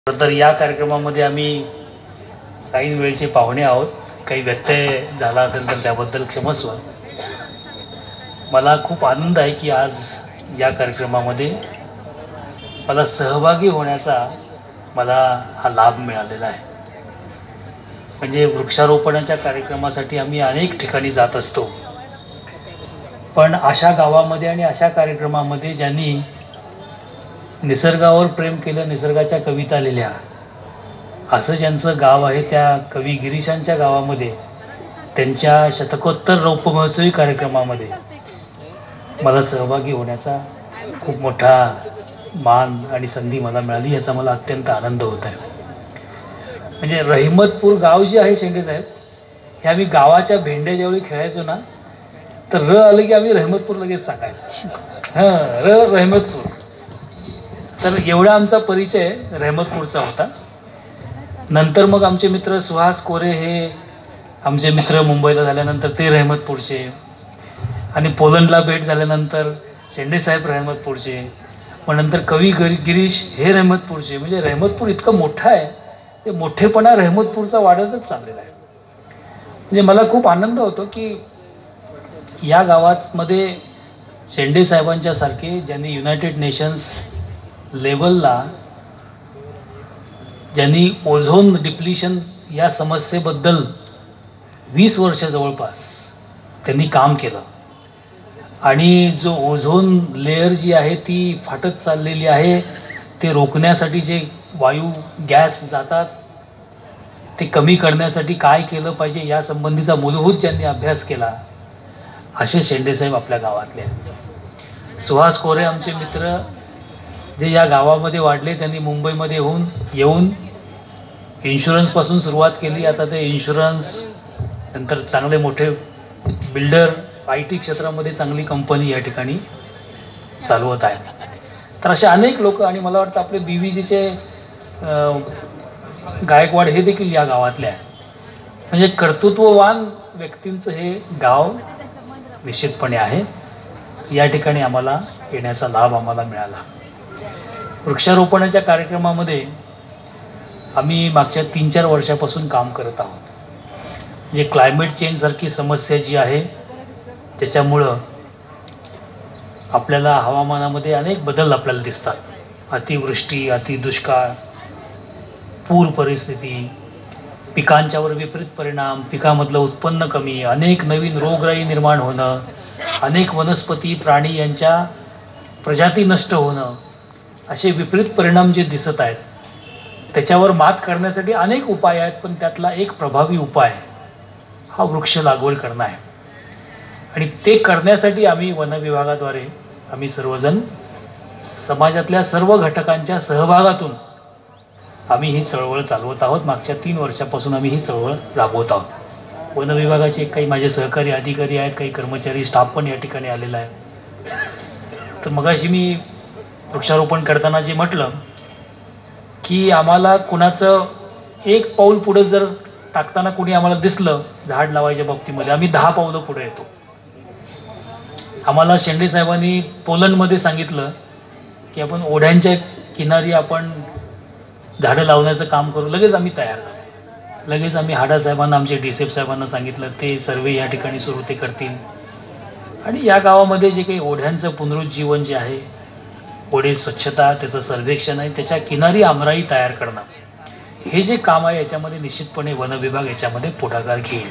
तर या कार्यक्रमामध्ये आम्ही काही वेळचे पाहुणे आहोत. काही व्यत्यय झाला असेल तर त्याबद्दल क्षमस्व. मला खूप आनंद आहे की आज या कार्यक्रमामध्ये मला सहभागी होण्याचा मला हा लाभ मिळालेला आहे. म्हणजे वृक्षारोपणाच्या कार्यक्रमासाठी आम्ही अनेक ठिकाणी जात असतो, पण अशा गावामध्ये आणि अशा कार्यक्रमामध्ये ज्यांनी निसर्गावर प्रेम केलं, निसर्गाच्या कविता लिहिल्या, असं ज्यांचं गाव आहे त्या कवी गिरीशांच्या गावामध्ये त्यांच्या शतकोत्तर रौप्य महोत्सवी कार्यक्रमामध्ये मला सहभागी होण्याचा खूप मोठा मान आणि संधी मला मिळाली. याचा मला अत्यंत आनंद होत आहे. म्हणजे रहिमतपूर गाव जे आहे शेंडे साहेब, हे आम्ही गावाच्या भेंड्या ज्यावेळी खेळायचो ना, तर र आलं की आम्ही रहिमतपूर लगेच सांगायचो. रहिमतपूर. तर एवढा आमचा परिचय रहिमतपूरचा होता. नंतर मग आमचे मित्र सुहास कोरे हे आमचे मित्र मुंबईला झाल्यानंतर ते रहिमतपूरचे, आणि पोलंडला भेट झाल्यानंतर शेंडेसाहेब रहिमतपूरचे, मग नंतर कवी गिरीश हे रहिमतपूरचे. म्हणजे रहिमतपूर इतकं मोठं आहे, ते मोठेपणा रहिमतपूरचा वाढतच चाललेला आहे. म्हणजे मला खूप आनंद होतो की या गावामध्ये शेंडेसाहेबांच्या सारखे ज्यांनी युनायटेड नेशन्स लेवलला ज्यांनी ओझोन डिप्लिशन या समस्येबद्दल 20 वर्ष जवळपास त्यांनी काम केलं, आणि जो ओझोन लेयर जी आहे ती फाटत चाललेली आहे, ते रोखण्यासाठी जे वायू गॅस जातात ते कमी करण्यासाठी काय केलं पाहिजे या संबंधीचा मूलभूत ज्यांनी अभ्यास केला, असे शेंडेसाहेब आपल्या गावातले आहेत. सुहास कोरे आमचे मित्र जे या गावामध्ये वाढले, त्यांनी मुंबईमध्ये येऊन इन्शुरन्सपासून सुरुवात केली. आता ते इन्शुरन्स, नंतर चांगले मोठे बिल्डर, IT क्षेत्रामध्ये चांगली कंपनी या ठिकाणी चालवत आहेत. तर असे अनेक लोक, आणि मला वाटतं आपले BVGचे गायकवाड हे देखील या गावातले आहेत. म्हणजे कर्तृत्ववान व्यक्तींचं हे गाव निश्चितपणे आहे. या ठिकाणी आम्हाला येण्याचा लाभ आम्हाला मिळाला. वृक्षारोपणाच्या कार्यक्रमामध्ये आम्ही मागच्या 3-4 वर्षापासून काम करत आहोत. म्हणजे क्लायमेट चेंजसारखी समस्या जी आहे, त्याच्यामुळं आपल्याला हवामानामध्ये अनेक बदल आपल्याला दिसतात. अतिवृष्टी, अतिदुष्काळ, पूर परिस्थिती, पिकांच्यावर विपरीत परिणाम, पिकामधलं उत्पन्न कमी, अनेक नवीन रोगराई निर्माण होणं, अनेक वनस्पती प्राणी यांच्या प्रजाती नष्ट होणं, असे विपरीत परिणाम जे दिसत आहेत, त्याच्यावर मात करण्यासाठी अनेक उपाय आहेत. पण त्यातला एक प्रभावी उपाय हा वृक्ष लागवड करणं आहे. आणि ते करण्यासाठी आम्ही वनविभागाद्वारे आम्ही सर्वजण समाजातल्या सर्व घटकांच्या सहभागातून आम्ही ही चळवळ चालवत आहोत. मागच्या 3 वर्षापासून आम्ही ही चळवळ राबवत आहोत. वनविभागाचे काही माझे सहकारी अधिकारी आहेत, काही कर्मचारी, स्टाफ पण या ठिकाणी आलेला आहे. तर मगाशी मी वृक्षारोपण करताना जे म्हटलं की आम्हाला कुणाचं एक पाऊल पुढे जर टाकताना कुणी आम्हाला दिसलं झाड लावायच्या बाबतीमध्ये, आम्ही 10 पावलं पुढे येतो. आम्हाला शेंडेसाहेबांनी पोलंडमध्ये सांगितलं की आपण ओढ्यांच्या किनारी आपण झाडं लावण्याचं काम करू. लगेच आम्ही तयार झालो. लगेच आम्ही हाडासाहेबांना, आमचे DSF साहेबांना सांगितलं, ते सर्वे या ठिकाणी सुरू ते करतील. आणि या गावामध्ये जे काही ओढ्यांचं पुनरुज्जीवन जे आहे, ओढे स्वच्छता, त्याचं सर्वेक्षण आहे, त्याच्या किनारी आमराई तयार करणं, हे जे काम आहे याच्यामध्ये निश्चितपणे वनविभाग याच्यामध्ये पुढाकार घेईल.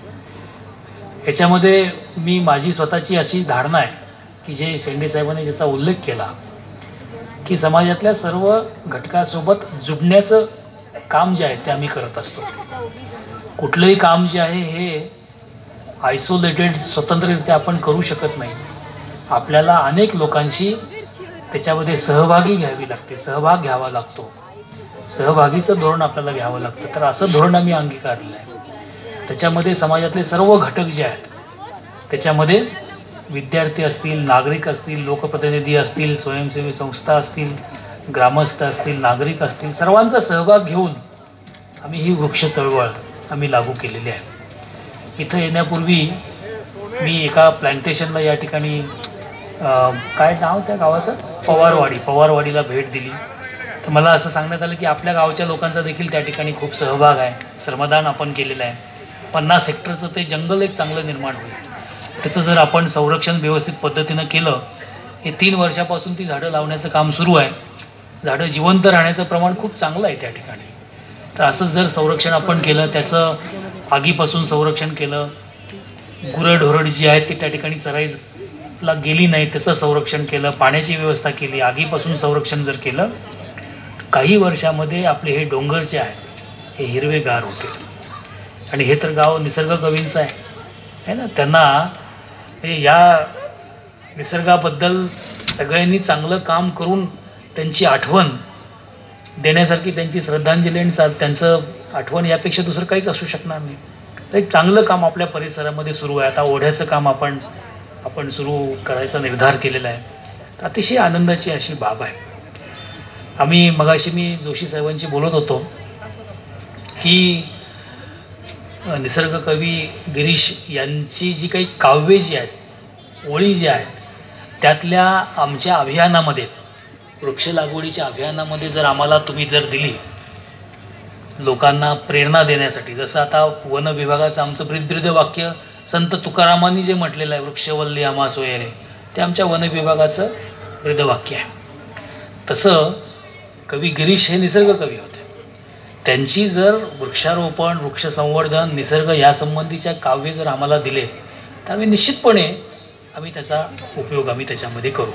याच्यामध्ये मी माझी स्वतःची अशी धारणा आहे की जे शेंडेसाहेबांनी ज्याचा उल्लेख केला की समाजातल्या सर्व घटकासोबत जुडण्याचं काम जे आहे ते आम्ही करत असतो. कुठलंही काम जे आहे हे आयसोलेटेड स्वतंत्ररित्या आपण करू शकत नाही. आपल्याला अनेक लोकांशी त्याच्यामध्ये सहभागी घ्यावी लागते, सहभाग घ्यावा लागतो, सहभागीचं धोरण आपल्याला घ्यावं लागतं. तर असं धोरण आम्ही अंगीकारलेलं आहे. त्याच्यामध्ये समाजातले सर्व घटक जे आहेत, त्याच्यामध्ये विद्यार्थी असतील, नागरिक असतील, लोकप्रतिनिधी असतील, स्वयंसेवी संस्था असतील, ग्रामस्थ असतील, नागरिक असतील, सर्वांचा सहभाग घेऊन आम्ही ही वृक्ष चळवळ आम्ही लागू केलेली आहे. इथं येण्यापूर्वी मी एका प्लॅन्टेशनला या ठिकाणी काय नाव त्या गावाचं, पवारवाडीला भेट दिली. तर मला असं सांगण्यात आलं की आपल्या गावच्या लोकांचा देखील त्या ठिकाणी खूप सहभाग आहे, श्रमदान आपण केलेलं आहे. 50 हेक्टरचं ते जंगल एक चांगलं निर्माण होईल. त्याचं जर आपण संरक्षण व्यवस्थित पद्धतीनं केलं, हे 3 वर्षापासून ती झाडं लावण्याचं काम सुरू आहे. झाडं जिवंत राहण्याचं प्रमाण खूप चांगलं आहे त्या ठिकाणी. तर असं जर संरक्षण आपण केलं, त्याचं आगीपासून संरक्षण केलं, गुरंढोरं जी आहेत ती त्या ठिकाणी चराईला गेली नाही त्याचं संरक्षण केलं, पाण्याची व्यवस्था केली, आगीपासून संरक्षण जर केलं, काही वर्षामध्ये आपले हे डोंगर जे आहेत हे हिरवेगार होते. आणि हे तर गाव निसर्ग कवींचं आहे ना. त्यांना या निसर्गाबद्दल सगळ्यांनी चांगलं काम करून त्यांची आठवण देण्यासारखी त्यांची श्रद्धांजली आणि त्यांचं आठवण यापेक्षा दुसरं काहीच असू शकणार नाही. तर एक चांगलं काम आपल्या परिसरामध्ये सुरू आहे. आता ओढ्याचं काम आपण सुरू करायचा निर्धार केलेला आहे. तर अतिशय आनंदाची अशी बाब आहे. आम्ही मगाशी मी जोशी साहेबांशी बोलत होतो की निसर्ग कवी गिरीश यांची जी काही काव्ये जी आहेत, ओळी ज्या आहेत, त्यातल्या आमच्या अभियानामध्ये, वृक्ष लागवडीच्या अभियानामध्ये जर आम्हाला तुम्ही जर दिली लोकांना प्रेरणा देण्यासाठी, जसं आता वन विभागाचं आमचं ब्रीद वाक्य संत तुकारामांनी जे म्हटलेलं आहे, वृक्षवल्ली आम्हा सोयरे, ते आमच्या वन विभागाचं ब्रीद वाक्य आहे. तसं कवी गिरीश हे निसर्ग कवी होते. त्यांची जर वृक्षारोपण, वृक्ष संवर्धन, निसर्ग यासंबंधीच्या काव्य जर आम्हाला दिले तर आम्ही निश्चितपणे त्याचा उपयोग त्याच्यामध्ये करू.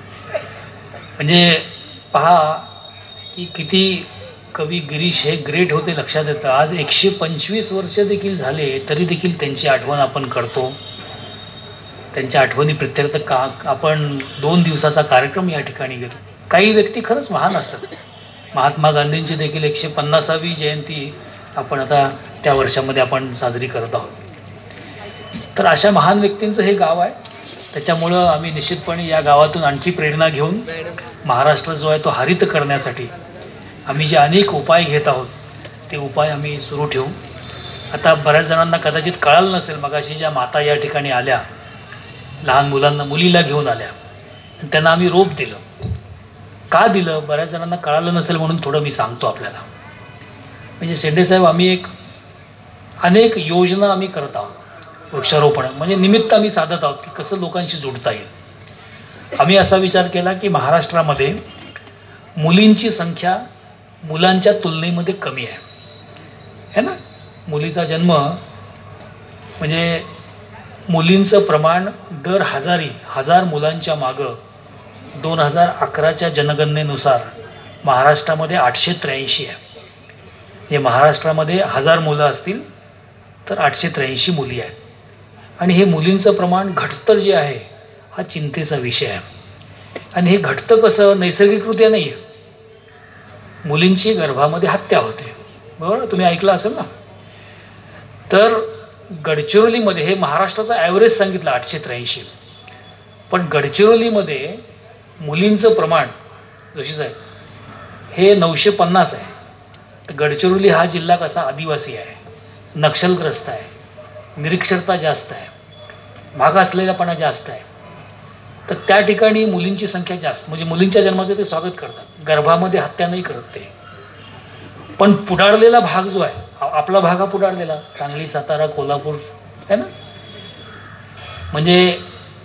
म्हणजे पहा की किती कवी गिरीश हे ग्रेट होते लक्षात येतं. आज 125 वर्ष देखील झाले तरी देखील त्यांची आठवण आपण करतो. त्यांच्या आठवणी प्रित्यर्थ आपण 2 दिवसाचा कार्यक्रम या ठिकाणी घेतो. काही व्यक्ती खरंच महान असतात. महात्मा गांधींची देखील 150वी जयंती आपण आता त्या वर्षामध्ये आपण साजरी करत आहोत. तर अशा महान व्यक्तींचं हे गाव आहे. त्याच्यामुळं आम्ही निश्चितपणे या गावातून आणखी प्रेरणा घेऊन महाराष्ट्र जो आहे तो हरित करण्यासाठी आम्ही जे अनेक उपाय घेत आहोत ते उपाय आम्ही सुरू ठेवू. आता बऱ्याच जणांना कदाचित कळालं नसेल, मगाशी ज्या माता या ठिकाणी आल्या, लहान मुलीला घेऊन आल्या, त्यांना आम्ही रोप दिलं. का दिलं बऱ्याच जणांना कळालं नसेल म्हणून थोडं मी सांगतो आपल्याला. म्हणजे शेंडेसाहेब, आम्ही अनेक योजना आम्ही करत आहोत. वृक्षारोपण म्हणजे निमित्त आम्ही साधत आहोत की कसं लोकांशी जोडता येईल. आम्ही असा विचार केला की महाराष्ट्रामध्ये मुलींची संख्या मुलांच्या तुलनेमध्ये कमी आहे ना. मुलीचा जन्म म्हणजे मुलींचं प्रमाण दर 1000 मुलांच्या मागं 2011च्या जनगणनेनुसार महाराष्ट्रामध्ये 883 आहे. म्हणजे महाराष्ट्रामध्ये 1000 मुलं असतील तर 883 मुली आहेत. आणि हे मुलींचं प्रमाण घटतं जे आहे हा चिंतेचा विषय आहे. आणि हे घटतं कसं, नैसर्गिकरित्या नाही आहे. मुलींची गर्भामध्ये हत्या होते, बरोबर, तुम्ही ऐकलं असेल ना. तर गडचिरोलीमध्ये, हे महाराष्ट्राचा ॲव्हरेज सांगितलं 883, पण गडचिरोलीमध्ये मुलींचं प्रमाण जोशी साहेब हे 950 आहे. तर गडचिरोली हा जिल्हा कसा आदिवासी आहे, नक्षलग्रस्त आहे, निरक्षरता जास्त आहे, मागासलेलापणा जास्त आहे. तर त्या ठिकाणी मुलींची संख्या जास्त, म्हणजे मुलींच्या जन्माचं ते स्वागत करतात, गर्भामध्ये हत्या नाही करत ते. पण पुढारलेला भाग जो आहे, आपला भाग हा पुढारलेला, सांगली, सातारा, कोल्हापूर आहे ना, म्हणजे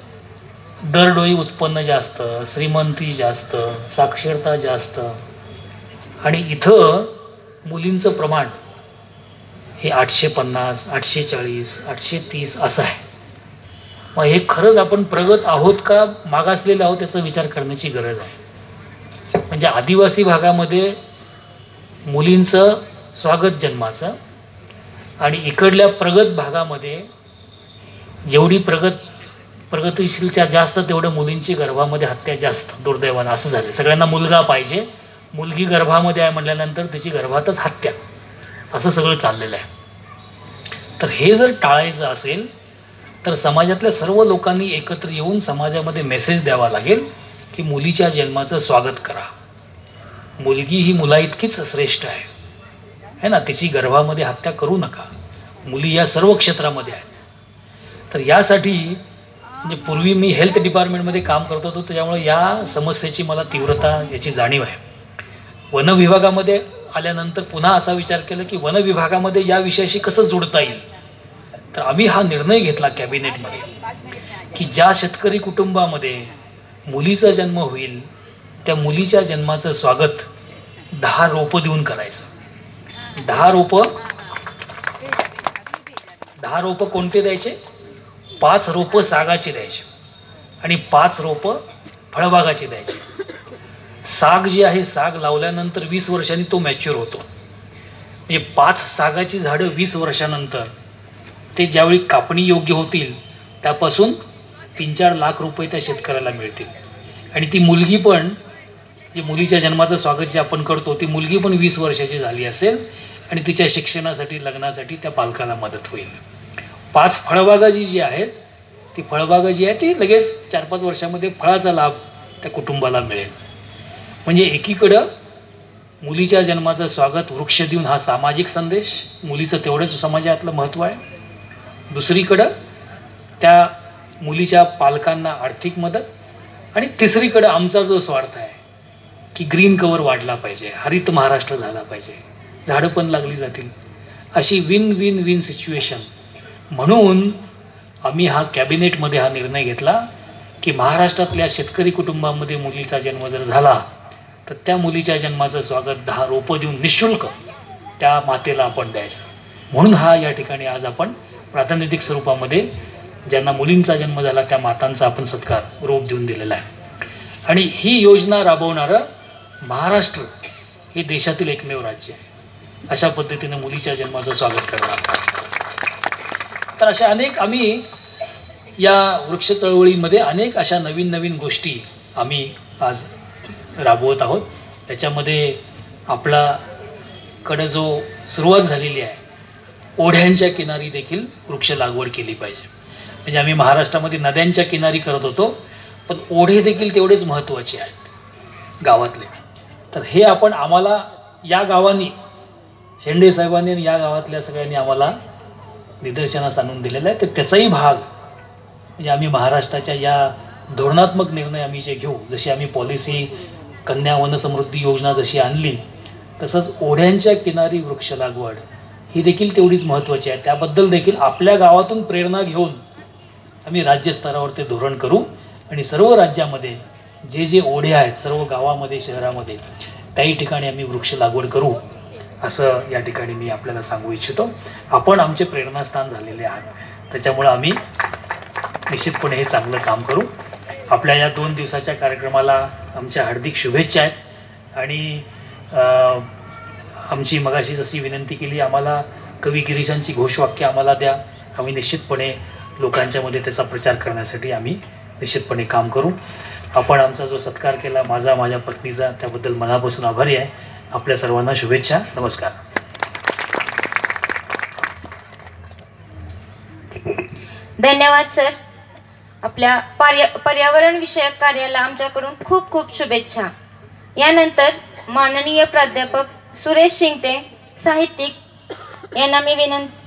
दरडोई उत्पन्न जास्त, श्रीमंती जास्त, साक्षरता जास्त, आणि इथं मुलींचं प्रमाण हे 850, 840, 830 असं आहे. मग हे खरंच आपण प्रगत आहोत का मागासलेले आहोत याचा विचार करण्याची गरज आहे. म्हणजे आदिवासी भागामध्ये मुलींचं स्वागत जन्माचं, आणि इकडल्या प्रगत भागामध्ये जेवढी प्रगतीशीलच्या जास्त तेवढं मुलींची गर्भामध्ये हत्या जास्त. दुर्दैवानं असं झालं. सगळ्यांना मुलगा पाहिजे, मुलगी गर्भामध्ये आहे म्हटल्यानंतर त्याची गर्भातच हत्या, असं सगळं चाललेलं आहे. तर हे जर टाळायचं असेल तर समाजातल्या सर्व लोकांनी एकत्र येऊन समाजामध्ये मेसेज द्यावा लागेल की मुलीच्या जन्माचं स्वागत करा. मुलगी ही मुलाइतकीच श्रेष्ठ आहे ना, तिची गर्भामध्ये हत्या करू नका. मुली या सर्व क्षेत्रामध्ये आहेत. तर यासाठी म्हणजे पूर्वी मी हेल्थ डिपार्टमेंटमध्ये काम करत होतो, त्याच्यामुळे या समस्येची मला तीव्रता याची जाणीव आहे. वन विभागामध्ये आल्यानंतर पुन्हा असा विचार केला की वन विभागामध्ये या विषयाशी कसं जोडता येईल. तर आम्ही हा निर्णय घेतला कॅबिनेटमध्ये की ज्या शेतकरी कुटुंबामध्ये मुलीचा जन्म होईल त्या मुलीच्या जन्माचं स्वागत 10 रोपं देऊन करायचं. 10 रोपं कोणते द्यायचे? 5 रोपं सागाची द्यायची आणि 5 रोपं फळबागाची द्यायची. साग जी आहे, साग लावल्यानंतर 20 वर्षांनी तो मॅच्युअर होतो. म्हणजे 5 सागाची झाडं 20 वर्षानंतर ते ज्यावेळी कापणी योग्य होतील त्यापासून 3-4 लाख रुपये त्या शेतकऱ्याला मिळतील. आणि ती मुलगी पण, जी मुलीच्या जन्माचं स्वागत जे आपण करतो, ती मुलगी पण 20 वर्षाची झाली असेल आणि तिच्या शिक्षणासाठी, लग्नासाठी त्या पालकाला मदत होईल. 5 फळबागा जी आहेत, ती फळबागा जी आहे ती लगेच 4-5 वर्षामध्ये फळाचा लाभ त्या कुटुंबाला मिळेल. म्हणजे एकीकडं मुलीच्या जन्माचं स्वागत वृक्ष देऊन हा सामाजिक संदेश, मुलीचं तेवढंच समाजातलं महत्त्व आहे. दुसरीकडं त्या मुलीच्या पालकांना आर्थिक मदत आणि तिसरीकडं आमचा जो स्वार्थ आहे की ग्रीन कवर वाढला पाहिजे, हरित महाराष्ट्र झाला पाहिजे, झाडं पण लागली जातील, अशी विन विन विन सिच्युएशन. म्हणून आम्ही हा कॅबिनेटमध्ये हा निर्णय घेतला की महाराष्ट्रातल्या शेतकरी कुटुंबामध्ये मुलीचा जन्म जर झाला तर त्या मुलीच्या जन्माचं स्वागत 10 रोपं देऊन निःशुल्क त्या मातेला आपण द्यायचं. म्हणून हा या ठिकाणी आज आपण प्रातिनिधिक स्वरूपामध्ये ज्यांना मुलींचा जन्म झाला त्या मातांचा आपण सत्कार रोप देऊन दिलेला आहे. आणि ही योजना राबवणारं महाराष्ट्र हे देशातील एकमेव राज्य आहे. अशा पद्धतीने मुलीच्या जन्माचं स्वागत करणार. तर अशा अनेक आम्ही या वृक्ष चळवळीमध्ये अनेक अशा नवीन नवीन गोष्टी आम्ही आज राबवत आहोत. याच्यामध्ये आपल्याकडं जो सुरुवात झालेली आहे, ओढ्यांच्या किनारी देखील वृक्ष लागवड केली पाहिजे. म्हणजे आम्ही महाराष्ट्रामध्ये नद्यांच्या किनारी करत होतो, पण ओढे देखील तेवढेच महत्त्वाचे आहेत गावातले. तर हे आपण आम्हाला या गावांनी, शेंडे साहेबांनी आणि या गावातल्या सगळ्यांनी आम्हाला निदर्शनास आणून दिलेलं आहे. तर त्याचाही भाग म्हणजे आम्ही महाराष्ट्राच्या या धोरणात्मक निर्णय आम्ही जे घेऊ, जशी आम्ही पॉलिसी कन्या वनसमृद्धी योजना जशी आणली, तसंच ओढ्यांच्या किनारी वृक्ष लागवड ही देखील तेवढीच महत्त्वाची आहे. त्याबद्दल देखील आपल्या गावातून प्रेरणा घेऊन आम्ही राज्यस्तरावर ते धोरण करू आणि सर्व राज्यामध्ये जे जे ओढे आहेत, सर्व गावामध्ये, शहरामध्ये, त्याही ठिकाणी आम्ही वृक्ष लागवड करू, असं या ठिकाणी मी आपल्याला सांगू इच्छितो. आपण आमचे प्रेरणास्थान झालेले आहात, त्याच्यामुळं आम्ही निश्चितपणे हे चांगलं काम करू. आपल्या या 2 दिवसाच्या कार्यक्रमाला आमच्या हार्दिक शुभेच्छा आहेत. आणि आमची मगाशी जशी विनंती केली, आम्हाला कवी गिरीशांची घोषवाक्य आम्हाला द्या. आम्ही निश्चितपणे लोकांच्यामध्ये त्याचा प्रचार करण्यासाठी आम्ही निश्चितपणे काम करू. आपण आमचा जो सत्कार केला, माझ्या पत्नीचा, त्याबद्दल मनापासून आभारी आहे. आपल्या सर्वांना शुभेच्छा. नमस्कार. धन्यवाद सर. आपल्या पर्यावरण विषयक कार्याला आमच्याकडून खूप खूप शुभेच्छा. यानंतर माननीय प्राध्यापक सुरेश शिंगटे, साहित्यिक, यांना मी विनंती